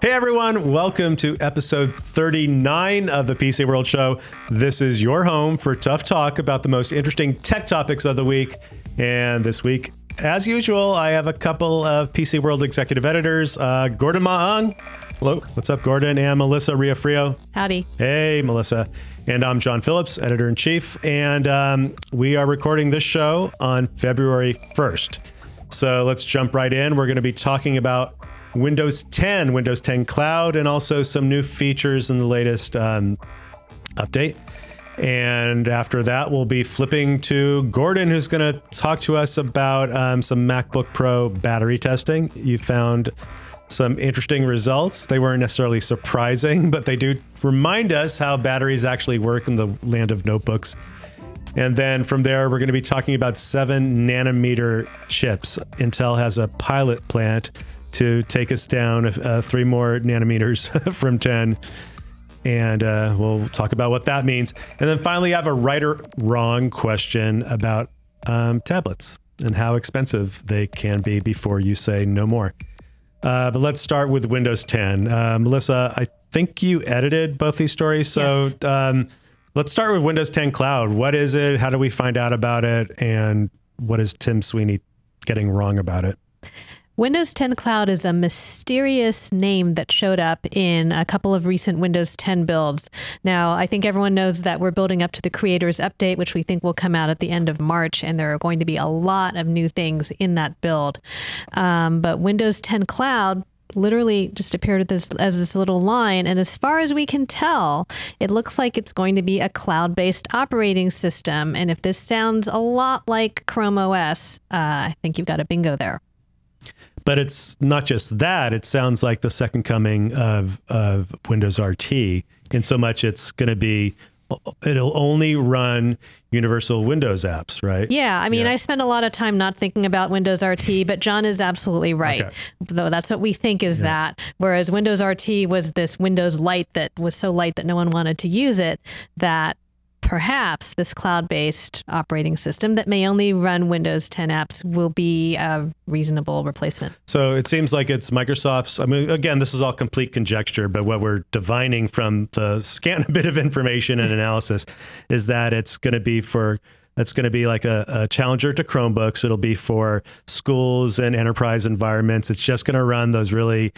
Hey everyone, welcome to episode 39 of the PC World Show. This is your home for tough talk about the most interesting tech topics of the week. And this week, as usual, I have a couple of PC World executive editors, Gordon Maang. Hello. What's up, Gordon? And Melissa Riafrio. Howdy. Hey, Melissa. And I'm John Phillips, editor-in-chief. And we are recording this show on February 1st. So let's jump right in. We're going to be talking about Windows 10, Windows 10 Cloud, and also some new features in the latest update. And after that, we'll be flipping to Gordon, who's going to talk to us about some MacBook Pro battery testing. You found some interesting results. They weren't necessarily surprising, but they do remind us how batteries actually work in the land of notebooks. And then from there, we're going to be talking about 7 nanometer chips. Intel has a pilot plant to take us down 3 more nanometers from 10. And we'll talk about what that means. And then finally, I have a right or wrong question about tablets and how expensive they can be before you say no more. But let's start with Windows 10. Melissa, I think you edited both these stories. So yes. Let's start with Windows 10 Cloud. What is it? How do we find out about it? And what is Tim Sweeney getting wrong about it? Windows 10 Cloud is a mysterious name that showed up in a couple of recent Windows 10 builds. Now, I think everyone knows that we're building up to the Creators Update, which we think will come out at the end of March, and there are going to be a lot of new things in that build. But Windows 10 Cloud literally just appeared as this little line, and as far as we can tell, it looks like it's going to be a cloud-based operating system. And if this sounds a lot like Chrome OS, I think you've got a bingo there. But it's not just that. It sounds like the second coming of Windows RT, in so much it's going to be, it'll only run universal Windows apps, right? Yeah, I mean, I spend a lot of time not thinking about Windows RT, but John is absolutely right. Okay. Though that's what we think is that. Whereas Windows RT was this Windows Lite that was so light that no one wanted to use it, that perhaps this cloud-based operating system that may only run Windows 10 apps will be a reasonable replacement. So it seems like it's Microsoft's, I mean, again, this is all complete conjecture, but what we're divining from the scant bit of information and analysis is that it's going to be like a challenger to Chromebooks. It'll be for schools and enterprise environments. It's just going to run those really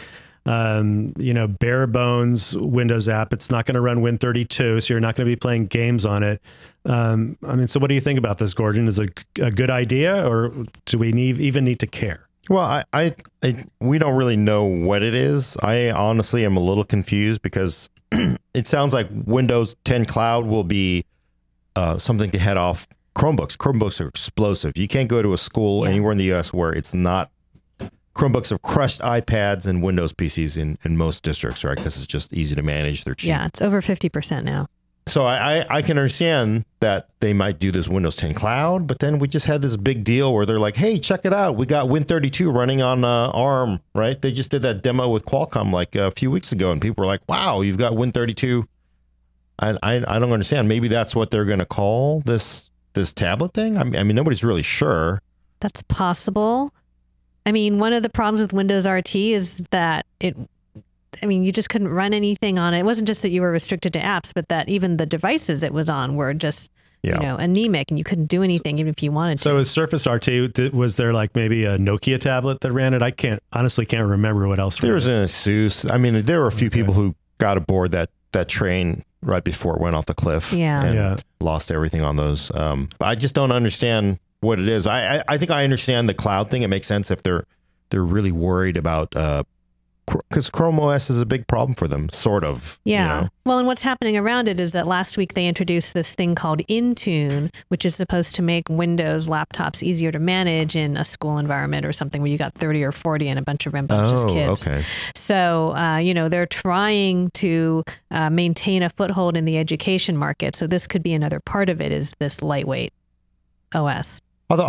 bare bones Windows app. It's not going to run Win32, so you're not going to be playing games on it. I mean, so what do you think about this, Gordon? Is it a good idea, or do we even need to care? Well, we don't really know what it is. I honestly am a little confused because it sounds like Windows 10 Cloud will be something to head off Chromebooks. Chromebooks are explosive. You can't go to a school anywhere in the U.S. where it's not. Chromebooks have crushed iPads and Windows PCs in most districts, right? Because it's just easy to manage. They're cheap. Yeah, it's over 50% now. So I can understand that they might do this Windows 10 Cloud, but then we just had this big deal where they're like, hey, check it out. We got Win32 running on ARM, right? They just did that demo with Qualcomm like a few weeks ago, and people were like, wow, you've got Win32. And I don't understand. Maybe that's what they're going to call this tablet thing. I mean, nobody's really sure. That's possible. I mean, one of the problems with Windows RT is that you just couldn't run anything on it. It wasn't just that you were restricted to apps, but that even the devices it was on were just, anemic, and you couldn't do anything even if you wanted to. So with Surface RT, was there like maybe a Nokia tablet that ran it? I honestly can't remember what else. There was an Asus. I mean, there were a few people who got aboard that train right before it went off the cliff. And lost everything on those. I just don't understand what it is. I think I understand the cloud thing. It makes sense if they're really worried about because Chrome OS is a big problem for them, sort of. Yeah. Well, and what's happening around it is that last week they introduced this thing called Intune, which is supposed to make Windows laptops easier to manage in a school environment or something where you got 30 or 40 and a bunch of rambunctious kids. Okay. So, they're trying to maintain a foothold in the education market. So this could be another part of it, is this lightweight OS. Although,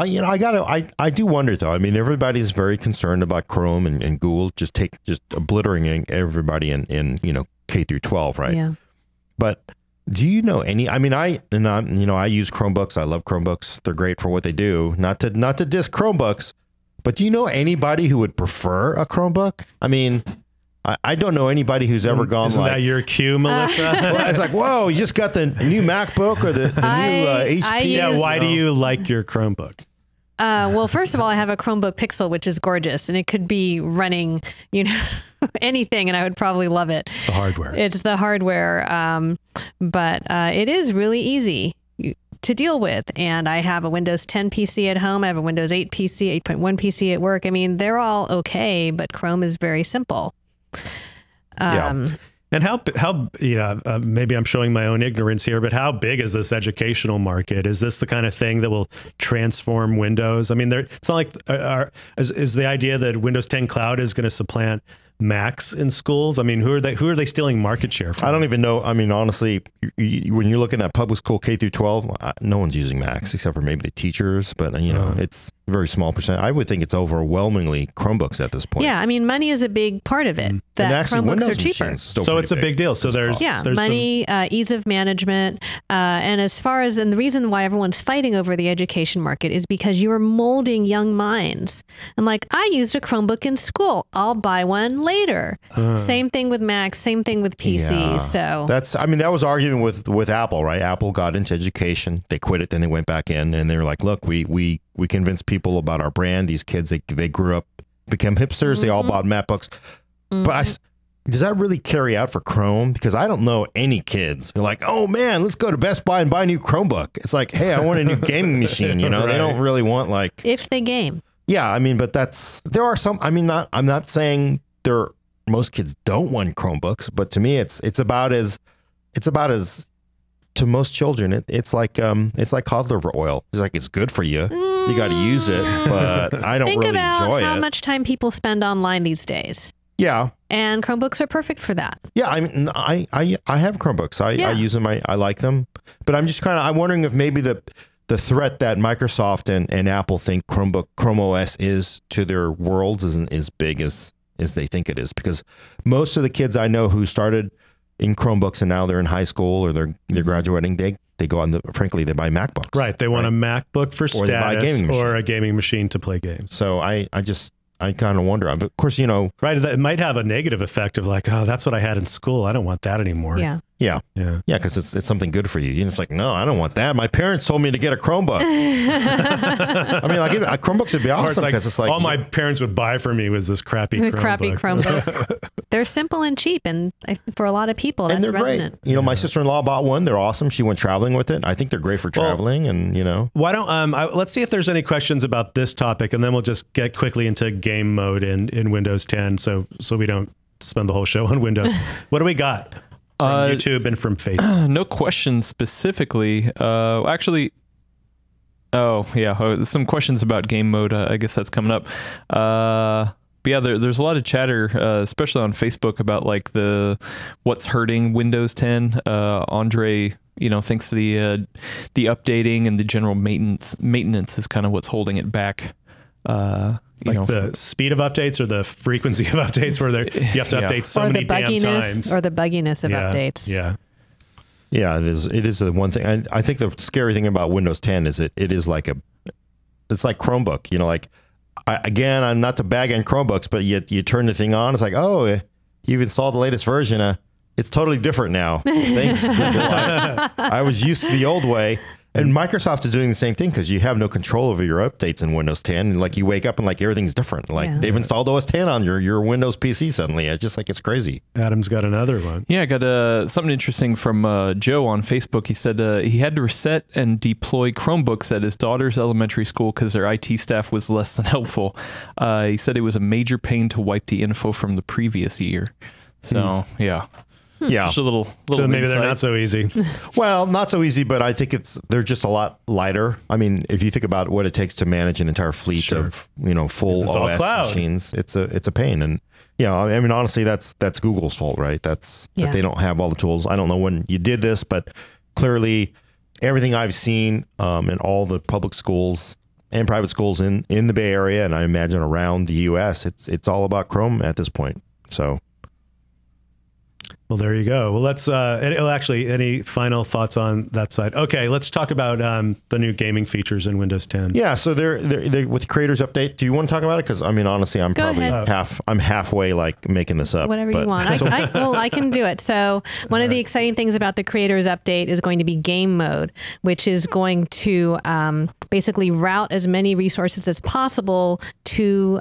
I do wonder, though. I mean, everybody's very concerned about Chrome and Google just obliterating everybody in K through 12, right? Yeah. But do you know any? I mean, I use Chromebooks. I love Chromebooks. They're great for what they do. Not to diss Chromebooks, but do you know anybody who would prefer a Chromebook? I mean, I don't know anybody who's ever gone Isn't like, that your cue, Melissa? well, it's like, whoa, you just got the new MacBook or the new HP. Yeah, use- why do you like your Chromebook? Well, first of all, I have a Chromebook Pixel, which is gorgeous, and it could be running, anything, and I would probably love it. It's the hardware. It's the hardware, but it is really easy to deal with. And I have a Windows 10 PC at home. I have a Windows 8 PC, 8.1 PC at work. I mean, they're all okay, but Chrome is very simple. And how maybe I'm showing my own ignorance here, but how big is this educational market? Is this the kind of thing that will transform Windows? I mean, it's not like is the idea that Windows 10 Cloud is going to supplant Macs in schools? I mean, who are they stealing market share from? I don't even know. I mean, honestly, when you're looking at public school K through 12, no one's using Macs except for maybe the teachers. But it's a very small percent. I would think it's overwhelmingly Chromebooks at this point. Yeah, I mean, money is a big part of it. That And actually, Chromebooks Windows are cheaper. machines still So pretty it's a big deal. So there's money, ease of management, and as far as and the reason why everyone's fighting over the education market is because you are molding young minds. And like, I used a Chromebook in school. I'll buy one later. Same thing with Macs. Same thing with PC. Yeah. So that was arguing with Apple, right? Apple got into education, they quit it, then they went back in, and they were like, look, we convinced people about our brand. These kids, they grew up, became hipsters. They all bought MacBooks. But does that really carry out for Chrome? Because I don't know any kids who are like, oh man, let's go to Best Buy and buy a new Chromebook. It's like, hey, I want a new gaming machine. Right. They don't really want like, if they game. Yeah, I mean, but there are some. I mean, I'm not saying most kids don't want Chromebooks, but to me, it's about as to most children, it's like cod liver oil. It's like, it's good for you. You got to use it, but I don't Think really about enjoy how it. much time people spend online these days. Yeah. And Chromebooks are perfect for that. Yeah, I mean, I have Chromebooks. I use them. I like them. But I'm wondering if maybe the threat that Microsoft and Apple think Chrome OS is to their worlds isn't as big as they think it is. Because most of the kids I know who started in Chromebooks and now they're in high school or they're graduating, they go on frankly, they buy MacBooks. Right. They want a MacBook for status or a gaming machine to play games. So I kind of wonder. But of course, right. It might have a negative effect of like, oh, that's what I had in school. I don't want that anymore. Yeah. Yeah. Yeah. Yeah. Because it's something good for you. It's like, no, I don't want that. My parents told me to get a Chromebook. I mean, like Chromebooks would be awesome because it's like all my parents would buy for me was this crappy Chromebook. They're simple and cheap, and for a lot of people, that's resonant. Great. My sister-in-law bought one. They're awesome. She went traveling with it. I think they're great for traveling, and Why don't let's see if there's any questions about this topic, and then we'll just get quickly into game mode in Windows 10, so we don't spend the whole show on Windows. What do we got from YouTube and from Facebook? No questions specifically. Actually, some questions about game mode. I guess that's coming up. But yeah, there's a lot of chatter, especially on Facebook, about like what's hurting Windows 10. Andre, thinks the updating and the general maintenance is kind of what's holding it back. The speed of updates or the frequency of updates, where you have to update so many damn times, or the bugginess of updates. Yeah, it is. It is the one thing. I think the scary thing about Windows 10 is it's like Chromebook. I'm not to bag on Chromebooks, but you turn the thing on, it's like, oh, you've installed the latest version. It's totally different now. Thanks, Google. I was used to the old way. And Microsoft is doing the same thing because you have no control over your updates in Windows 10. And like you wake up and like everything's different. Like they've installed OS 10 on your Windows PC suddenly. It's just like, it's crazy. Adam's got another one. Yeah, I got something interesting from Joe on Facebook. He said he had to reset and deploy Chromebooks at his daughter's elementary school because their IT staff was less than helpful. He said it was a major pain to wipe the info from the previous year. So, yeah. Yeah. Just a little so maybe insight. They're not so easy. Well, not so easy, but I think they're just a lot lighter. I mean, if you think about what it takes to manage an entire fleet of, full OS machines, it's a pain. And, I mean, honestly, that's Google's fault, right? That they don't have all the tools. I don't know when you did this, but clearly everything I've seen in all the public schools and private schools in the Bay Area, and I imagine around the U.S., it's all about Chrome at this point. So... Well, there you go. Well, let's actually, any final thoughts on that side? Okay, let's talk about the new gaming features in Windows 10. Yeah, so they're with the creators update. Do you want to talk about it? Because I mean, honestly, I'm Go probably ahead. I'm halfway like making this up. Whatever you want. I can do it. So one of the exciting things about the creators update is going to be game mode, which is going to basically route as many resources as possible to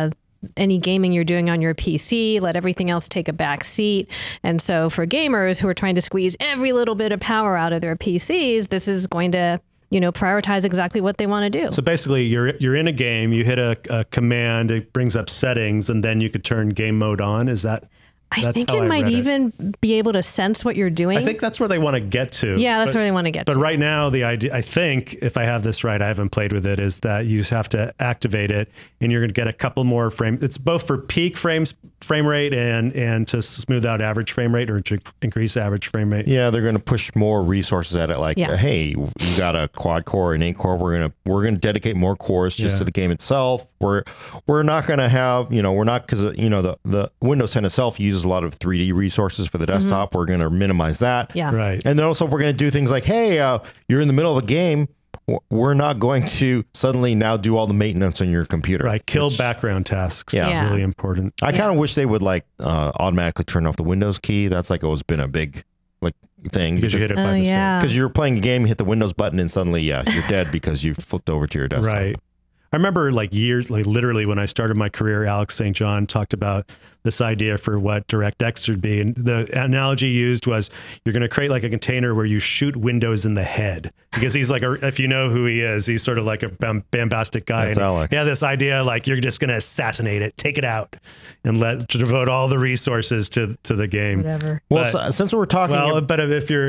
any gaming you're doing on your PC, let everything else take a back seat. And so for gamers who are trying to squeeze every little bit of power out of their PCs, this is going to, you know, prioritize exactly what they want to do. So basically, you're in a game, you hit a command, it brings up settings, and then you could turn game mode on. Is that? I think it might even be able to sense what you're doing. I think that's where they want to get to. Yeah, that's where they want to get to. But right now, the idea, I think, if I have this right, I haven't played with it, is that you just have to activate it, and you're going to get a couple more frames. It's both for peak frame rate and to smooth out average frame rate or to increase average frame rate. Yeah, they're going to push more resources at it. Like, hey, you got a quad core and 8 core. We're gonna dedicate more cores just to the game itself. We're not going to have, you know, we're not, because you know the Windows 10 itself uses a lot of 3D resources for the desktop. We're going to minimize that. Yeah. Right. And then also we're going to do things like, hey, you're in the middle of a game. We're not going to suddenly now do all the maintenance on your computer. Right. Kill background tasks. Yeah. Really important. I kind of wish they would like automatically turn off the Windows key. That's like always been a big like thing. Because you hit it by mistake. Because you're playing a game, you hit the Windows button, and suddenly, you're dead because you flipped over to your desktop. Right. I remember like years, like literally when I started my career, Alex St. John talked about this idea for what DirectX should be. And the analogy used was you're going to create like a container where you shoot Windows in the head, because he's like, if you know who he is, he's sort of like a bombastic guy. That's Alex. Yeah, this idea like you're just going to assassinate it, take it out, and devote all the resources to the game. Whatever. Well, since we're talking, but if you're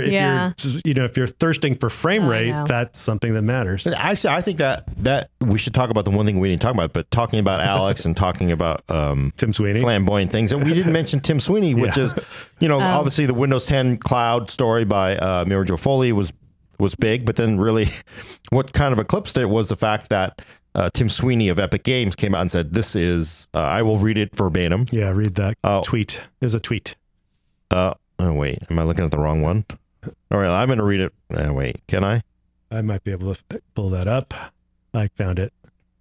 if you're thirsting for frame rate, that's something that matters. Actually, I think that we should talk about the one thing we didn't talk about, but talking about Alex and talking about Tim Sweeney, flamboyant things, and we didn't mention Tim Sweeney, which is, you know, obviously the Windows 10 Cloud story by Mira Jo Foley was big, but then really what kind of eclipsed it was the fact that Tim Sweeney of Epic Games came out and said, "This is I will read it verbatim." Yeah, read that tweet. There's a tweet. Oh wait, am I looking at the wrong one? All right, I'm going to read it. Wait, can I? I might be able to pull that up. I found it.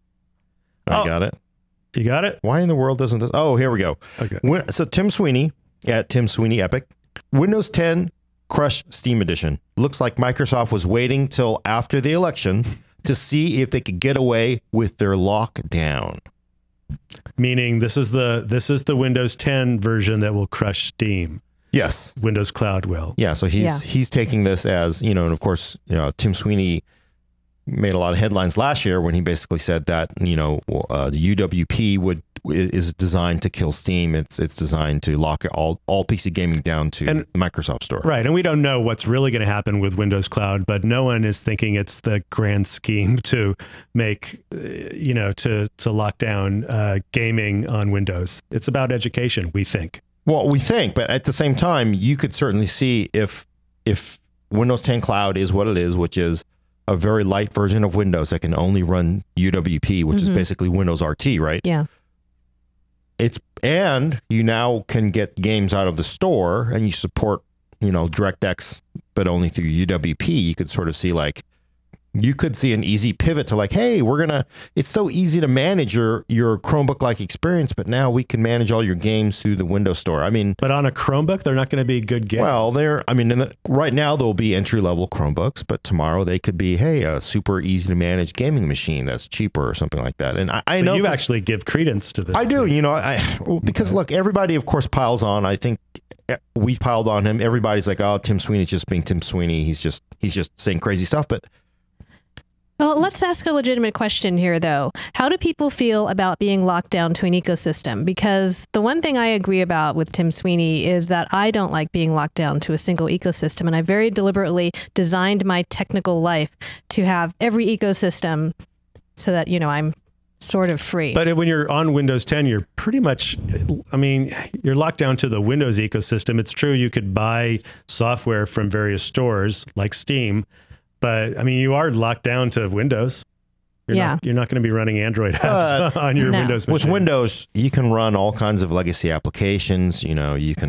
I got it. You got it? Why in the world doesn't this? Oh, here we go. Okay. So Tim Sweeney at Tim Sweeney Epic, Windows 10 Crush Steam Edition. Looks like Microsoft was waiting till after the election to see if they could get away with their lockdown. Meaning this is the Windows 10 version that will crush Steam. Yes. Windows Cloud will. Yeah. So he's taking this as, you know, and of course, you know, Tim Sweeney made a lot of headlines last year when he basically said that, you know, the UWP is designed to kill Steam. It's designed to lock all PC gaming down to the Microsoft Store. Right. And we don't know what's really going to happen with Windows Cloud, but no one is thinking it's the grand scheme to make, you know, to lock down gaming on Windows. It's about education, we think. Well, we think, but at the same time, you could certainly see if Windows 10 Cloud is what it is, which is a very light version of Windows that can only run UWP, which is basically Windows RT, right? Yeah. And you now can get games out of the store, and you support, you know, DirectX, but only through UWP. You could sort of see like, you could see an easy pivot to like, hey, it's so easy to manage your Chromebook-like experience, but now we can manage all your games through the Windows Store. I mean, but on a Chromebook, they're not going to be good games. Well, right now there'll be entry-level Chromebooks, but tomorrow they could be, hey, a super easy to manage gaming machine that's cheaper or something like that. And I know you actually give credence to this. I do, you know, because look, everybody of course piles on. I think we piled on him. Everybody's like, oh, Tim Sweeney's just being Tim Sweeney. He's just saying crazy stuff, but. Well, let's ask a legitimate question here, though. How do people feel about being locked down to an ecosystem? Because the one thing I agree about with Tim Sweeney is that I don't like being locked down to a single ecosystem. And I very deliberately designed my technical life to have every ecosystem so that, you know, I'm sort of free. But when you're on Windows 10, you're pretty much, I mean, you're locked down to the Windows ecosystem. It's true you could buy software from various stores like Steam, but I mean, you are locked down to Windows. You're not going to be running Android apps on your Windows machine. With Windows, you can run all kinds of legacy applications. You know, you can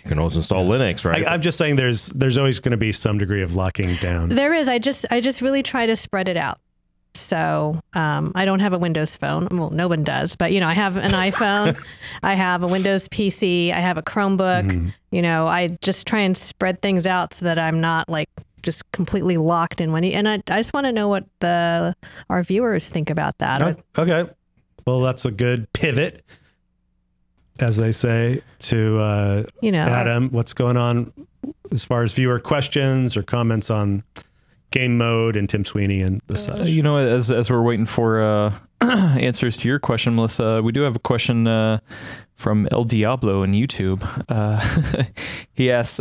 can also install Linux, right? I'm just saying there's always going to be some degree of locking down. There is. I just really try to spread it out. So I don't have a Windows phone. Well, no one does, but I have an iPhone, I have a Windows PC, I have a Chromebook. I just try and spread things out so that I'm not like just completely locked in one. And I just want to know what our viewers think about that. Okay. Well, that's a good pivot, as they say, to Adam. What's going on as far as viewer questions or comments on game mode and Tim Sweeney and the such? As we're waiting for answers to your question, Melissa, we do have a question from El Diablo in YouTube. He asks,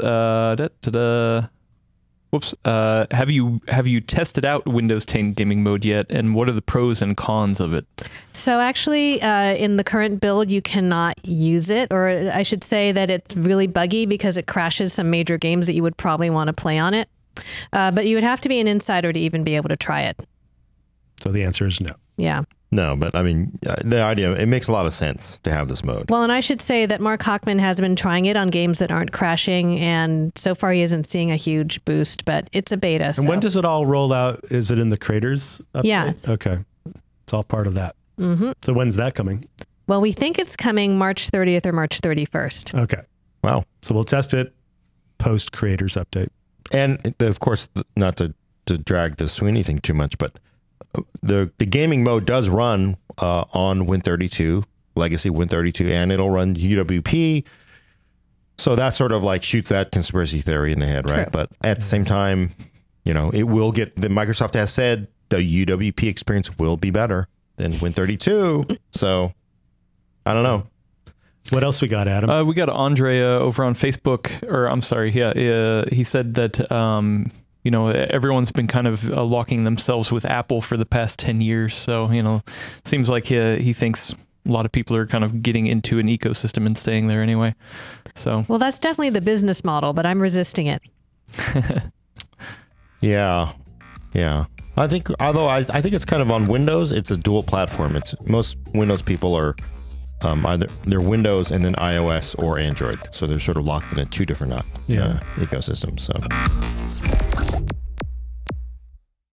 have you tested out Windows 10 gaming mode yet, and what are the pros and cons of it? So actually, in the current build, you cannot use it, or I should say that it's really buggy because it crashes some major games that you would probably want to play on it. But you would have to be an insider to even be able to try it. So the answer is no. Yeah. No, but I mean, the idea, it makes a lot of sense to have this mode. Well, and I should say that Mark Hochman has been trying it on games that aren't crashing, and so far he isn't seeing a huge boost, but it's a beta. And when does it all roll out? Is it in the Creators update? Yes. Okay. It's all part of that. So when's that coming? Well, we think it's coming March 30th or March 31st. Okay. Wow. So we'll test it post Creators update. And of course, not to drag the Sweeney thing too much, but the gaming mode does run on Win32, legacy Win32, and it'll run UWP. So that sort of like shoots that conspiracy theory in the head, right? True. But at the same time, it will get, Microsoft has said the UWP experience will be better than Win32. So I don't know. What else we got, Adam? We got Andre over on Facebook, or I'm sorry, he said that everyone's been kind of locking themselves with Apple for the past 10 years. So seems like he thinks a lot of people are kind of getting into an ecosystem and staying there anyway. So well, that's definitely the business model, but I'm resisting it. Yeah. I think it's kind of on Windows. It's a dual platform. It's most Windows people are either they're Windows and then iOS or Android. So they're sort of locked in two different ecosystems. So.